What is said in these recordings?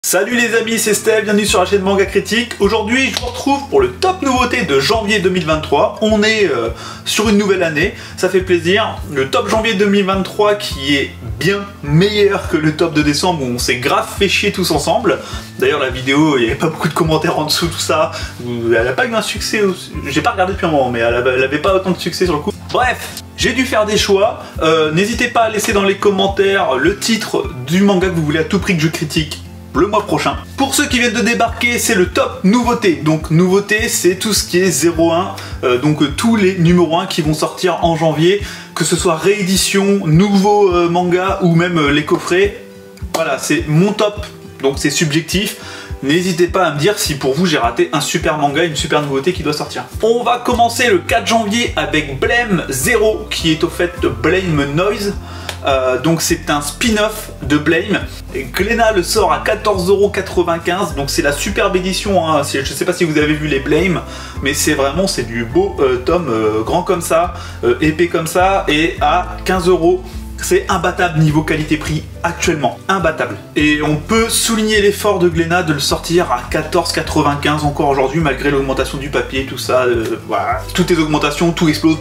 Salut les amis, c'est Steve, bienvenue sur la chaîne Manga Critique. Aujourd'hui, je vous retrouve pour le top nouveauté de janvier 2023. On est sur une nouvelle année, ça fait plaisir. Le top janvier 2023 qui est bien meilleur que le top de décembre où on s'est grave fait chier tous ensemble. D'ailleurs, la vidéo, il n'y avait pas beaucoup de commentaires en dessous, tout ça. Elle n'a pas eu un succès, j'ai pas regardé depuis un moment, mais elle avait pas autant de succès sur le coup. Bref, j'ai dû faire des choix. N'hésitez pas à laisser dans les commentaires le titre du manga que vous voulez à tout prix que je critique le mois prochain. Pour ceux qui viennent de débarquer, c'est le top nouveauté. Donc nouveauté, c'est tout ce qui est 01, donc tous les numéros 1 qui vont sortir en janvier, que ce soit réédition, nouveau manga ou même les coffrets. Voilà, c'est mon top, donc c'est subjectif. N'hésitez pas à me dire si pour vous j'ai raté un super manga, une super nouveauté qui doit sortir. On va commencer le 4 janvier avec Blame Zero, qui est au fait Blame Noise. Donc c'est un spin-off de Blame. Et Glénat le sort à 14,95 €, donc c'est la superbe édition, hein. Je sais pas si vous avez vu les Blame, mais c'est vraiment du beau tome grand comme ça, épais comme ça, et à 15 €. C'est imbattable niveau qualité-prix actuellement, imbattable. Et on peut souligner l'effort de Glénat de le sortir à 14,95 € encore aujourd'hui, malgré l'augmentation du papier, tout ça, voilà. Toutes les augmentations, tout explose.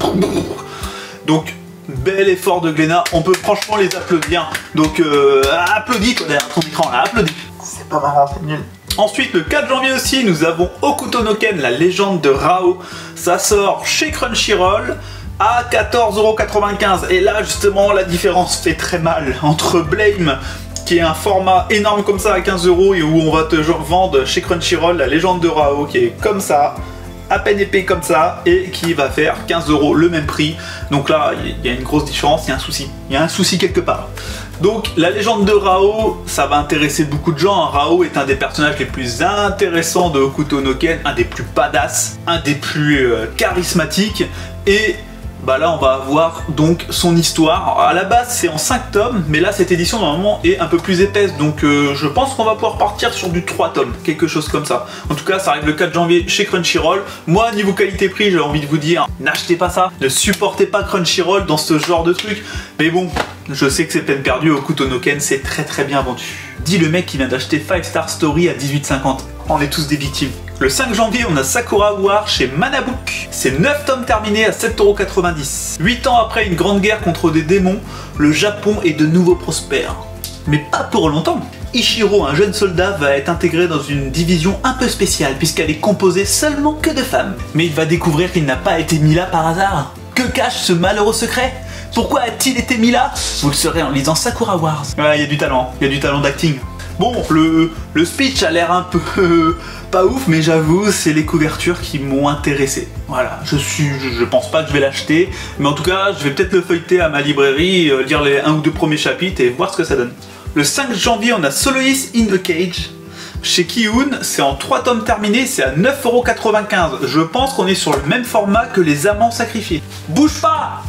Donc bel effort de Glénat, on peut franchement les applaudir. Donc applaudis toi derrière ton écran là, applaudis. C'est pas marrant, c'est nul. Ensuite, le 4 janvier aussi, nous avons Hokuto no Ken, la légende de Rao. Ça sort chez Crunchyroll à 14,95 €. Et là, justement, la différence fait très mal entre Blame, qui est un format énorme comme ça à 15 € et où on va te vendre chez Crunchyroll la légende de Rao, qui est comme ça, à peine épais comme ça, et qui va faire 15 € le même prix. Donc là, il y a une grosse différence, il y a un souci. Il y a un souci quelque part. Donc la légende de Rao, ça va intéresser beaucoup de gens. Rao est un des personnages les plus intéressants de Hokuto no Ken, un des plus badass, un des plus charismatiques. Et bah là on va avoir donc son histoire. À la base c'est en 5 tomes, mais là cette édition normalement est un peu plus épaisse, donc je pense qu'on va pouvoir partir sur du 3 tomes, quelque chose comme ça. En tout cas ça arrive le 4 janvier chez Crunchyroll. Moi niveau qualité-prix j'ai envie de vous dire, n'achetez pas ça, ne supportez pas Crunchyroll dans ce genre de truc. Mais bon, je sais que c'est peine perdue, Hokuto no Ken c'est très bien vendu. Dit le mec qui vient d'acheter 5 Star Story à 18,50 €. On est tous des victimes. Le 5 janvier, on a Sakura War chez Manabook. C'est 9 tomes terminés à 7,90 €. 8 ans après une grande guerre contre des démons, le Japon est de nouveau prospère. Mais pas pour longtemps. Ichiro, un jeune soldat, va être intégré dans une division un peu spéciale puisqu'elle est composée seulement que de femmes. Mais il va découvrir qu'il n'a pas été mis là par hasard. Que cache ce malheureux secret? Pourquoi a-t-il été mis là? Vous le saurez en lisant Sakura Wars. Ouais, il y a du talent d'acting. Bon, le speech a l'air un peu pas ouf, mais j'avoue, c'est les couvertures qui m'ont intéressé. Voilà, je pense pas que je vais l'acheter, mais en tout cas, je vais peut-être le feuilleter à ma librairie, lire les 1 ou 2 premiers chapitres et voir ce que ça donne. Le 5 janvier, on a Soloist in the Cage. Chez Kiun, c'est en 3 tomes terminés, c'est à 9,95 €. Je pense qu'on est sur le même format que les Amants Sacrifiés. Bouge pas!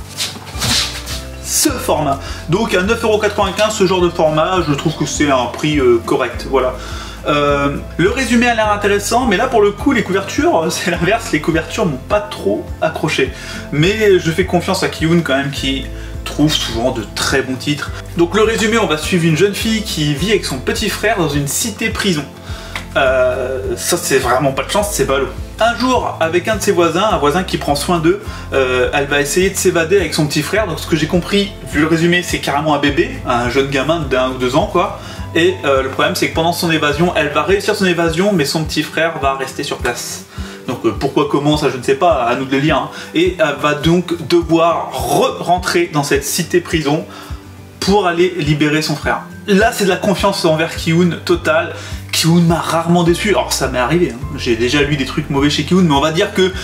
Ce format. Donc à 9,95 €, ce genre de format, je trouve que c'est un prix correct. Voilà. Le résumé a l'air intéressant, mais là pour le coup les couvertures, c'est l'inverse, les couvertures m'ont pas trop accroché. Mais je fais confiance à Kiun quand même qui trouve souvent de très bons titres. Donc le résumé, on va suivre une jeune fille qui vit avec son petit frère dans une cité prison. Ça c'est vraiment pas de chance, c'est ballot. Un jour, avec un de ses voisins, un voisin qui prend soin d'eux, elle va essayer de s'évader avec son petit frère. Donc ce que j'ai compris, vu le résumé, c'est carrément un bébé, un jeune gamin d'1 ou 2 ans quoi. Et le problème c'est que pendant son évasion, elle va réussir son évasion, mais son petit frère va rester sur place. Donc pourquoi, comment, ça je ne sais pas, à nous de le lire. Hein. Et elle va donc devoir rentrer dans cette cité prison pour aller libérer son frère. Là c'est de la confiance envers Kiun totale. Kiun m'a rarement déçu, alors ça m'est arrivé, hein. J'ai déjà lu des trucs mauvais chez Kiun, mais on va dire que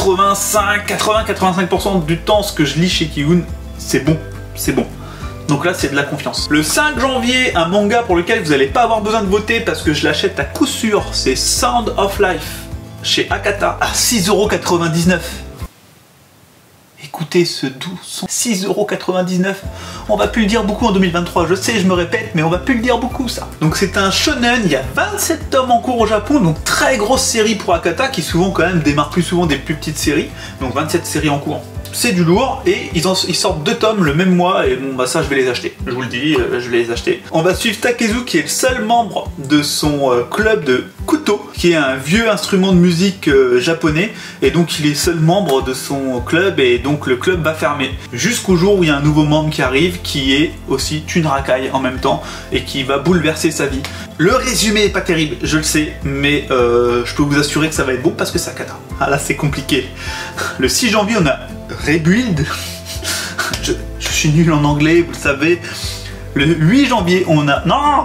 80-85% du temps ce que je lis chez Kiun, c'est bon, c'est bon. Donc là c'est de la confiance. Le 5 janvier, un manga pour lequel vous n'allez pas avoir besoin de voter parce que je l'achète à coup sûr, c'est Sound of Life chez Akata à 6,99 €. Écoutez ce doux son, 6,99 €. On va plus le dire beaucoup en 2023, je sais, je me répète, mais on va plus le dire beaucoup ça. Donc c'est un shonen, il y a 27 tomes en cours au Japon, donc très grosse série pour Akata, qui souvent quand même démarre plus souvent des plus petites séries, donc 27 séries en cours. c'est du lourd, et ils sortent 2 tomes le même mois, et bon bah ça je vais les acheter, je vous le dis, je vais les acheter. On va suivre Takezu qui est le seul membre de son club de Kuto, qui est un vieux instrument de musique japonais, et donc il est seul membre de son club, et donc le club va fermer. Jusqu'au jour où il y a un nouveau membre qui arrive, qui est aussi Tsunrakai en même temps, et qui va bouleverser sa vie. Le résumé est pas terrible, je le sais, mais je peux vous assurer que ça va être bon parce que c'est Akata. Ah là c'est compliqué. Le 6 janvier on a Rebuild. je suis nul en anglais, vous le savez. Le 8 janvier on a... Non.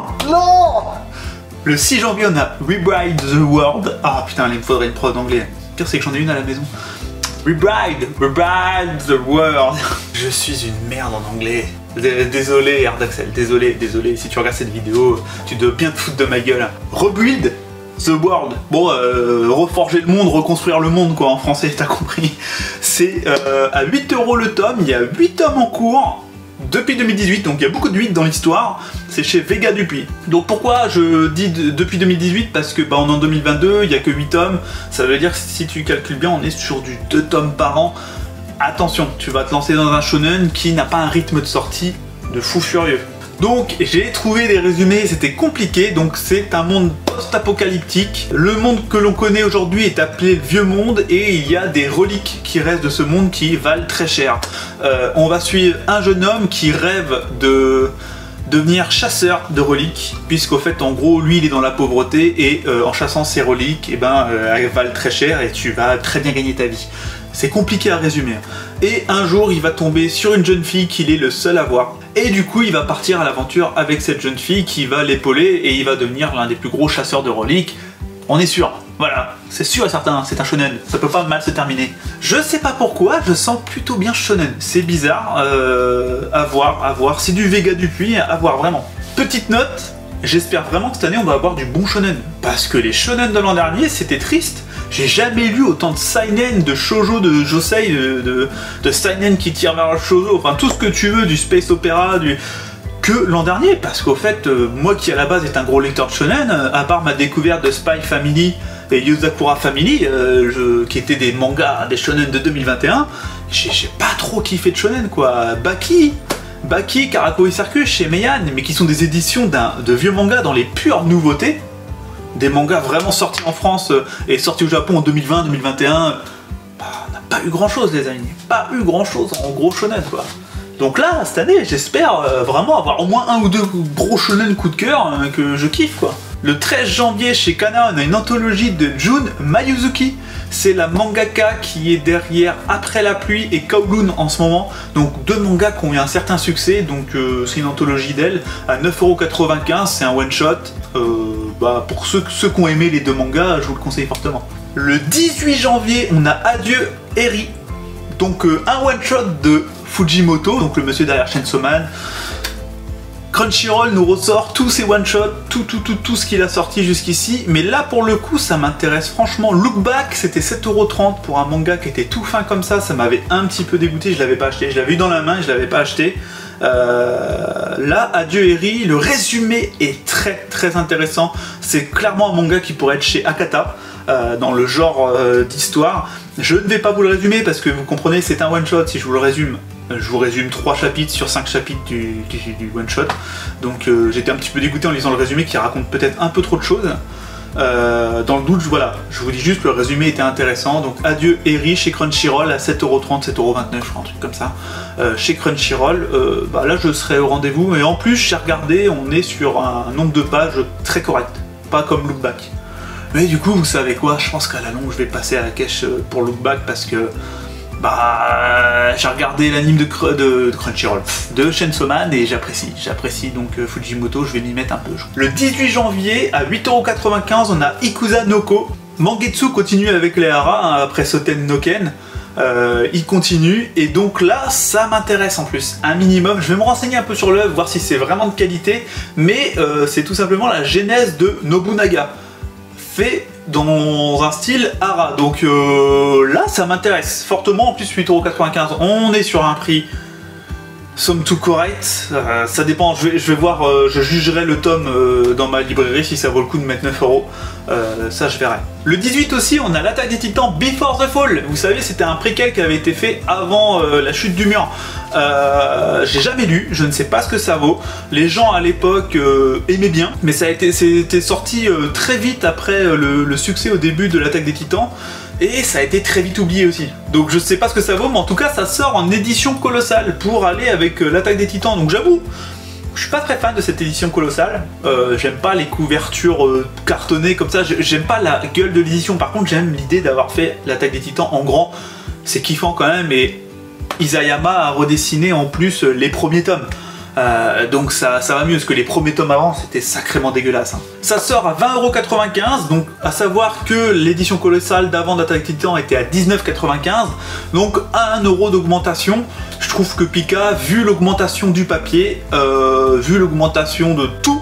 Le 6 janvier on a Rebride the World. Ah putain, il me faudrait une preuve d'anglais. Le pire c'est que j'en ai une à la maison. Rebride the World. Je suis une merde en anglais. Désolé Erdaxel, désolé, si tu regardes cette vidéo, tu dois bien te foutre de ma gueule. Rebuild the World. Bon, reforger le monde, reconstruire le monde quoi, en français, t'as compris. C'est à 8 € le tome, il y a 8 tomes en cours depuis 2018, donc il y a beaucoup de 8 dans l'histoire. C'est chez Vega Dupuis. Donc pourquoi je dis depuis 2018? Parce que bah, on est en 2022, il n'y a que 8 tomes. Ça veut dire que si tu calcules bien, on est sur du 2 tomes par an. Attention, tu vas te lancer dans un shonen qui n'a pas un rythme de sortie de fou furieux. Donc j'ai trouvé des résumés, c'était compliqué. Donc c'est un monde post-apocalyptique. Le monde que l'on connaît aujourd'hui est appelé le Vieux Monde, et il y a des reliques qui restent de ce monde qui valent très cher. On va suivre un jeune homme qui rêve de devenir chasseur de reliques, puisqu'au fait en gros lui il est dans la pauvreté, et en chassant ces reliques, et ben, elles valent très cher et tu vas très bien gagner ta vie. C'est compliqué à résumer. Et un jour, il va tomber sur une jeune fille qu'il est le seul à voir. Et du coup, il va partir à l'aventure avec cette jeune fille qui va l'épauler, et il va devenir l'un des plus gros chasseurs de reliques. On est sûr. Voilà, c'est sûr et certain, c'est un shonen. Ça peut pas mal se terminer. Je sais pas pourquoi, je sens plutôt bien shonen. C'est bizarre. À voir. C'est du Vega Dupuis, à voir vraiment. Petite note, j'espère vraiment que cette année, on va avoir du bon shonen. Parce que les shonen de l'an dernier, c'était triste. J'ai jamais lu autant de seinen, de shoujo, de josei, de seinen qui tire vers le shoujo, enfin tout ce que tu veux, du space opéra, que l'an dernier, parce qu'au fait, moi qui à la base est un gros lecteur de shonen, à part ma découverte de Spy Family et Yozakura Family, qui étaient des mangas, des shonen de 2021, j'ai pas trop kiffé de shonen quoi. Baki, Karakuri Circus chez Meian, mais qui sont des éditions de vieux mangas dans les pures nouveautés. Des mangas vraiment sortis en France et sortis au Japon en 2020-2021, bah, on n'a pas eu grand chose les amis, pas eu grand chose en gros shonen quoi. Donc là, cette année, j'espère vraiment avoir au moins un ou deux gros shonen coup de cœur que je kiffe quoi. Le 13 janvier chez Kana, on a une anthologie de Jun Mayuzuki. C'est la mangaka qui est derrière Après la pluie et Kowloon en ce moment. Donc 2 mangas qui ont eu un certain succès, donc c'est une anthologie d'elle à 9,95 €, c'est un one shot. Bah, pour ceux qui ont aimé les 2 mangas, je vous le conseille fortement. Le 18 janvier, on a Adieu Eri. Donc un one shot de Fujimoto, donc le monsieur derrière Chainsaw Man. Crunchyroll nous ressort tous ses one-shots, tout ce qu'il a sorti jusqu'ici, mais là pour le coup ça m'intéresse franchement. Look Back c'était 7,30 € pour un manga qui était tout fin comme ça m'avait un petit peu dégoûté, je l'avais pas acheté, je l'avais eu dans la main et je l'avais pas acheté. Là, Adieu Eri, le résumé est très intéressant, c'est clairement un manga qui pourrait être chez Akata, dans le genre d'histoire. Je ne vais pas vous le résumer parce que vous comprenez, c'est un one-shot. Si je vous le résume, je vous résume 3 chapitres sur 5 chapitres du one-shot. Donc j'étais un petit peu dégoûté en lisant le résumé qui raconte peut-être un peu trop de choses. Dans le doute, voilà, je vous dis juste que le résumé était intéressant. Donc Adieu Eri chez Crunchyroll à 7,30 €, 7,29 € je crois, un truc comme ça. Chez Crunchyroll, bah là je serai au rendez-vous. Et en plus, j'ai regardé, on est sur un nombre de pages très correct. Pas comme Look Back. Mais du coup, vous savez quoi, je pense qu'à la longue, je vais passer à la caisse pour Look Back parce que bah j'ai regardé l'anime de Crunchyroll, de Chainsaw Man et j'apprécie donc Fujimoto, je vais m'y mettre un peu. Le 18 janvier, à 8,95 €, on a Ikusa no Ko. Mangetsu continue avec les haras, hein, après Soten no Ken. Il continue, et donc là, ça m'intéresse en plus, un minimum. Je vais me renseigner un peu sur l'œuvre, voir si c'est vraiment de qualité, mais c'est tout simplement la genèse de Nobunaga. Fait dans un style hara, donc là ça m'intéresse fortement. En plus 8,95 €, on est sur un prix somme tout correct. Ça dépend, je vais voir, je jugerai le tome dans ma librairie si ça vaut le coup de mettre 9 €. Ça je verrai. Le 18 aussi, on a l'Attaque des Titans Before the Fall. Vous savez, c'était un préquel qui avait été fait avant la chute du mur. J'ai jamais lu, je ne sais pas ce que ça vaut. Les gens à l'époque aimaient bien, mais c'était sorti très vite après le succès au début de l'Attaque des Titans. Et ça a été très vite oublié aussi. Donc je sais pas ce que ça vaut, mais en tout cas ça sort en édition colossale pour aller avec l'Attaque des Titans. Donc j'avoue, je suis pas très fan de cette édition colossale. J'aime pas les couvertures cartonnées comme ça. J'aime pas la gueule de l'édition. Par contre, j'aime l'idée d'avoir fait l'Attaque des Titans en grand. C'est kiffant quand même. Et Isayama a redessiné en plus les premiers tomes. Donc ça va mieux, parce que les premiers tomes avant c'était sacrément dégueulasse. Hein. Ça sort à 20,95 €, donc à savoir que l'édition colossale d'avant d'Attaque des Titans était à 19,95 €, donc à 1 € d'augmentation. Je trouve que Pika, vu l'augmentation du papier, vu l'augmentation de tout,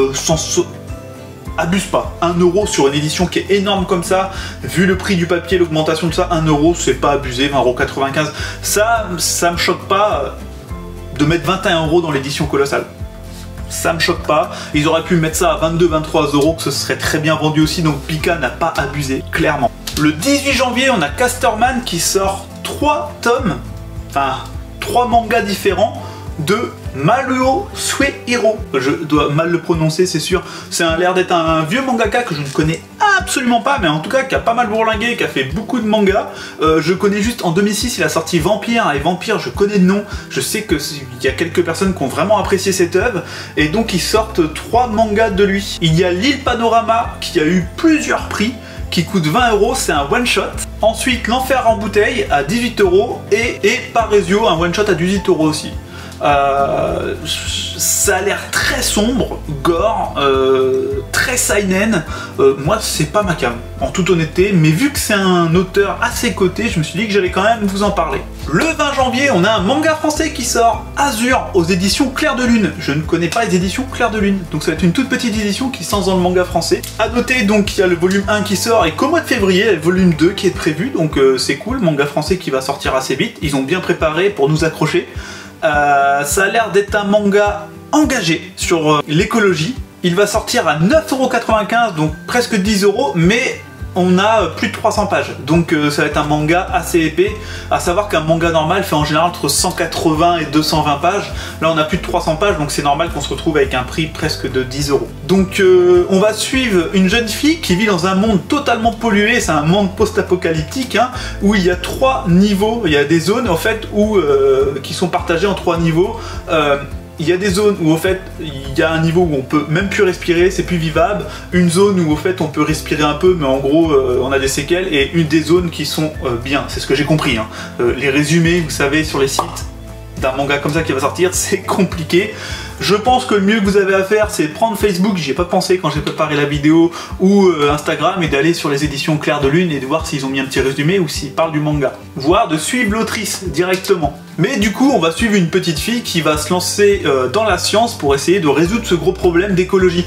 abuse pas. 1 € sur une édition qui est énorme comme ça, vu le prix du papier, l'augmentation de ça, 1 € c'est pas abusé, 20,95 €. Ça me choque pas de mettre 21 € dans l'édition colossale. Ça me choque pas. Ils auraient pu mettre ça à 22-23 €, que ce serait très bien vendu aussi, donc Pika n'a pas abusé, clairement. Le 18 janvier, on a Casterman qui sort 3 tomes, enfin 3 mangas différents de Maruo Suehiro. Je dois mal le prononcer, c'est sûr. C'est l'air d'être un vieux mangaka que je ne connais absolument pas, mais en tout cas qui a pas mal bourlingué, qui a fait beaucoup de mangas. Je connais juste en 2006, il a sorti Vampire, et Vampire, je connais le nom. Je sais qu'il y a quelques personnes qui ont vraiment apprécié cette œuvre, et donc ils sortent 3 mangas de lui. Il y a l'île Panorama qui a eu plusieurs prix, qui coûte 20 €, c'est un one shot. Ensuite, l'Enfer en bouteille à 18 € et Paresio, un one shot à 18 € aussi. Ça a l'air très sombre, gore, très seinen. Moi c'est pas ma cam, en toute honnêteté, mais vu que c'est un auteur à ses côtés, je me suis dit que j'allais quand même vous en parler. Le 20 janvier, on a un manga français qui sort, Azur, aux éditions Clair de Lune. Je ne connais pas les éditions Clair de Lune, donc ça va être une toute petite édition qui sort dans le manga français. A noter donc qu'il y a le volume 1 qui sort, et qu'au mois de février, il y a le volume 2 qui est prévu, donc c'est cool, manga français qui va sortir assez vite. Ils ont bien préparé pour nous accrocher. Ça a l'air d'être un manga engagé sur l'écologie. Il va sortir à 9,95 €, donc presque 10 €, mais on a plus de 300 pages. Donc ça va être un manga assez épais. À savoir qu'un manga normal fait en général entre 180 et 220 pages. Là on a plus de 300 pages, donc c'est normal qu'on se retrouve avec un prix presque de 10 €. Donc on va suivre une jeune fille qui vit dans un monde totalement pollué. C'est un monde post-apocalyptique, hein, où il y a 3 niveaux. Il y a des zones en fait qui sont partagées en 3 niveaux. Il y a des zones où au fait il y a un niveau où on peut même plus respirer, c'est plus vivable, une zone où au fait on peut respirer un peu mais en gros on a des séquelles, et une des zones qui sont bien, c'est ce que j'ai compris. Hein. Les résumés, vous savez, sur les sites d'un manga comme ça qui va sortir, c'est compliqué. Je pense que le mieux que vous avez à faire, c'est prendre Facebook, j'y ai pas pensé quand j'ai préparé la vidéo, ou Instagram, et d'aller sur les éditions Clair de Lune et de voir s'ils ont mis un petit résumé ou s'ils parlent du manga. Voire de suivre l'autrice directement. Mais du coup, on va suivre une petite fille qui va se lancer dans la science pour essayer de résoudre ce gros problème d'écologie.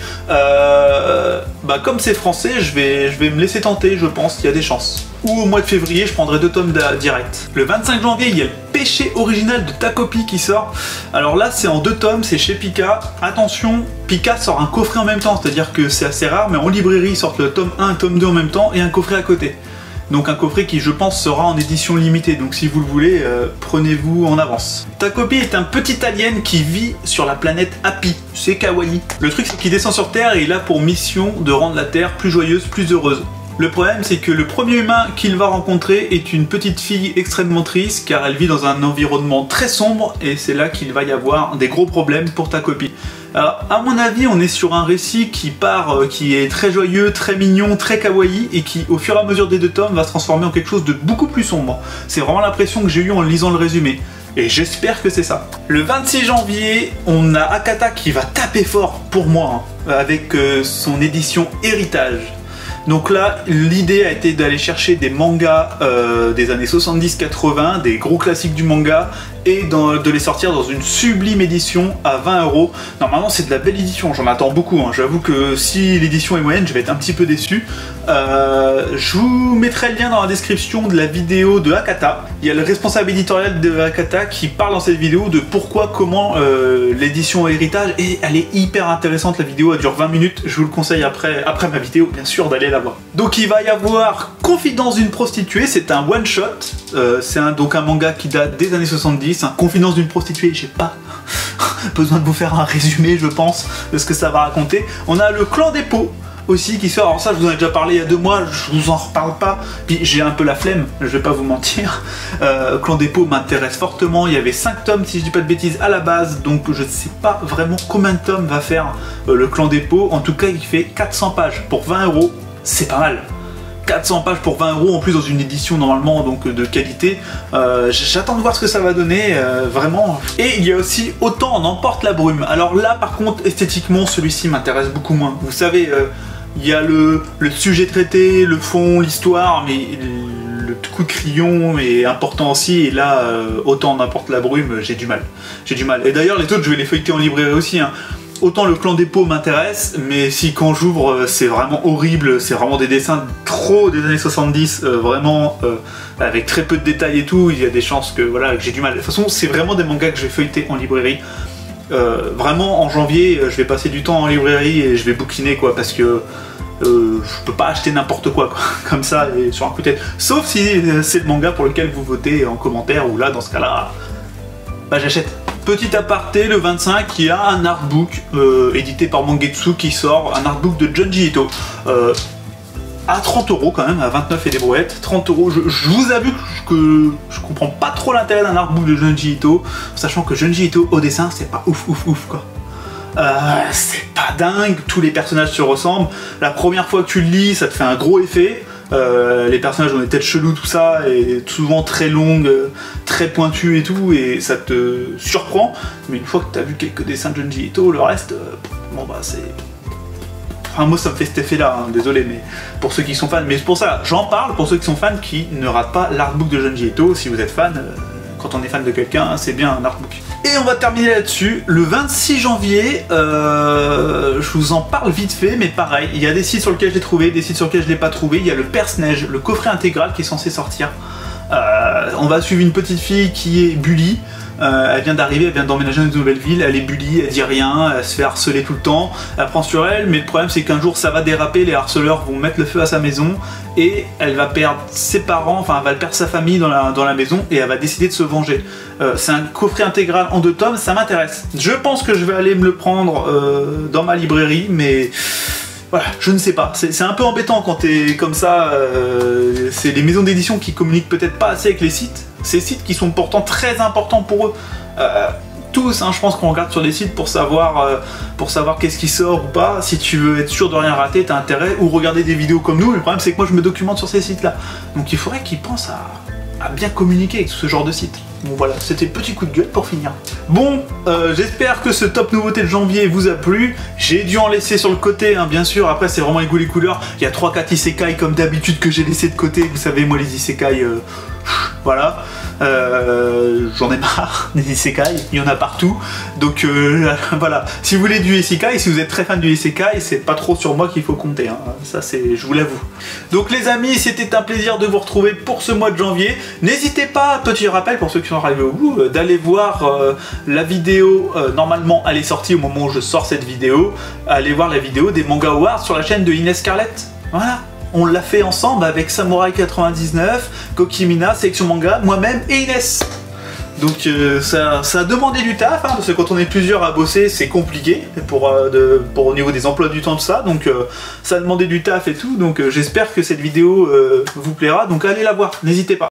Comme c'est français, je vais me laisser tenter, je pense qu'il y a des chances. Ou au mois de février, je prendrai 2 tomes direct. Le 25 janvier, il y a le Péché original de Takopi qui sort. Alors là, c'est en 2 tomes, c'est chez Pika. Attention, Pika sort un coffret en même temps, c'est-à-dire que c'est assez rare, mais en librairie, ils sortent le tome 1 et tome 2 en même temps, et un coffret à côté. Donc un coffret qui, je pense, sera en édition limitée. Donc si vous le voulez, prenez-vous en avance. Takopi est un petit alien qui vit sur la planète Happy. C'est kawaii. Le truc, c'est qu'il descend sur Terre et il a pour mission de rendre la Terre plus joyeuse, plus heureuse. Le problème, c'est que le premier humain qu'il va rencontrer est une petite fille extrêmement triste, car elle vit dans un environnement très sombre, et c'est là qu'il va y avoir des gros problèmes pour Takopi. Alors, à mon avis, on est sur un récit qui est très joyeux, très mignon, très kawaii, et qui, au fur et à mesure des 2 tomes, va se transformer en quelque chose de beaucoup plus sombre. C'est vraiment l'impression que j'ai eue en lisant le résumé. Et j'espère que c'est ça. Le 26 janvier, on a Akata qui va taper fort, pour moi, hein, avec son édition Héritage. Donc là, l'idée a été d'aller chercher des mangas des années 70-80, des gros classiques du manga, et de les sortir dans une sublime édition à 20 €. Normalement c'est de la belle édition, j'en attends beaucoup, hein. J'avoue que si l'édition est moyenne je vais être un petit peu déçu. Je vous mettrai le lien dans la description de la vidéo de Hakata. Il y a le responsable éditorial de Hakata qui parle dans cette vidéo de pourquoi, comment l'édition héritage, et elle est hyper intéressante. La vidéo elle dure 20 minutes, je vous le conseille après ma vidéo bien sûr d'aller la voir. Donc il va y avoir Confidence d'une prostituée, c'est un one shot, c'est donc un manga qui date des années 70, hein. Confidence d'une prostituée, j'ai pas besoin de vous faire un résumé je pense de ce que ça va raconter. On a le Clan des Pots aussi qui sort, alors ça je vous en ai déjà parlé il y a 2 mois, je vous en reparle pas, puis j'ai un peu la flemme, je vais pas vous mentir. Clan des Pots m'intéresse fortement, il y avait 5 tomes si je dis pas de bêtises à la base, donc je ne sais pas vraiment combien de tomes va faire le Clan des Pots, en tout cas il fait 400 pages pour 20 €, c'est pas mal. 400 pages pour 20 € en plus dans une édition normalement donc de qualité. J'attends de voir ce que ça va donner vraiment. Et il y a aussi Autant en emporte la brume. Alors là par contre esthétiquement celui-ci m'intéresse beaucoup moins. Vous savez il y a le sujet traité, le fond, l'histoire, mais le coup de crayon est important aussi. Et là Autant en emporte la brume, j'ai du mal. Et d'ailleurs les autres je vais les feuilleter en librairie aussi, hein. Autant le Clan des Pots m'intéresse, mais si quand j'ouvre c'est vraiment horrible, c'est vraiment des dessins trop des années 70, vraiment avec très peu de détails et tout, il y a des chances que voilà que j'ai du mal. De toute façon c'est vraiment des mangas que je vais feuilleter en librairie. Vraiment en janvier je vais passer du temps en librairie et je vais bouquiner quoi, parce que je peux pas acheter n'importe quoi, comme ça et sur un coup de tête. Sauf si c'est le manga pour lequel vous votez en commentaire, ou là dans ce cas là, bah j'achète. Petit aparté, le 25, il y a un artbook édité par Mangetsu qui sort, un artbook de Junji Ito. À 30 € quand même, à 29 et des brouettes, 30 €. Je vous avoue que je comprends pas trop l'intérêt d'un artbook de Junji Ito, sachant que Junji Ito au dessin c'est pas ouf quoi. C'est pas dingue, tous les personnages se ressemblent. La première fois que tu le lis, ça te fait un gros effet. Les personnages ont des têtes cheloues, tout ça, et souvent très longues, très pointues et tout, et ça te surprend. Mais une fois que tu as vu quelques dessins de Junji Ito, le reste, bon bah c'est... Enfin moi ça me fait cet effet là, hein, désolé, mais pour ceux qui sont fans, mais c'est pour ça, j'en parle pour ceux qui sont fans qui ne ratent pas l'artbook de Junji Ito. Si vous êtes fan, quand on est fan de quelqu'un, c'est bien un artbook. Et on va terminer là-dessus. Le 26 janvier, je vous en parle vite fait, mais pareil, il y a des sites sur lesquels je l'ai trouvé, des sites sur lesquels je l'ai pas trouvé. Il y a le Perce-Neige, le coffret intégral qui est censé sortir. On va suivre une petite fille qui est bully. Elle vient d'arriver, elle vient d'emménager dans une nouvelle ville, elle est bully, elle dit rien, elle se fait harceler tout le temps, elle prend sur elle, mais le problème c'est qu'un jour ça va déraper, les harceleurs vont mettre le feu à sa maison et elle va perdre ses parents, enfin elle va perdre sa famille dans la maison et elle va décider de se venger. C'est un coffret intégral en 2 tomes, ça m'intéresse. Je pense que je vais aller me le prendre dans ma librairie, mais... Voilà, je ne sais pas, c'est un peu embêtant quand t'es comme ça, c'est les maisons d'édition qui communiquent peut-être pas assez avec les sites, ces sites qui sont pourtant très importants pour eux. Tous, hein, je pense qu'on regarde sur des sites pour savoir qu'est-ce qui sort ou pas. Si tu veux être sûr de rien rater, t'as intérêt, ou regarder des vidéos comme nous, mais le problème c'est que moi je me documente sur ces sites là. Donc il faudrait qu'ils pensent à bien communiquer avec ce genre de site. Bon voilà, c'était le petit coup de gueule pour finir. Bon, j'espère que ce top nouveauté de janvier vous a plu. J'ai dû en laisser sur le côté, hein, bien sûr. Après, c'est vraiment les goûts, les couleurs. Il y a 3-4 isekai comme d'habitude que j'ai laissé de côté. Vous savez, moi, les isekai, voilà. J'en ai marre des isekai, il y en a partout. Donc voilà, si vous voulez du isekai, si vous êtes très fan du isekai, c'est pas trop sur moi qu'il faut compter, hein. Ça c'est, je vous l'avoue. Donc les amis, c'était un plaisir de vous retrouver pour ce mois de janvier. N'hésitez pas, petit rappel pour ceux qui sont arrivés au bout, d'aller voir la vidéo, normalement elle est sortie au moment où je sors cette vidéo. Allez voir la vidéo des Manga Awards sur la chaîne de Inès Scarlett. Voilà. On l'a fait ensemble avec Samurai99, Kokimina, Section Manga, moi-même et Inès. Donc ça a demandé du taf, hein, parce que quand on est plusieurs à bosser, c'est compliqué pour au niveau des emplois du temps, tout ça. Donc ça a demandé du taf et tout. Donc j'espère que cette vidéo vous plaira. Donc allez la voir, n'hésitez pas.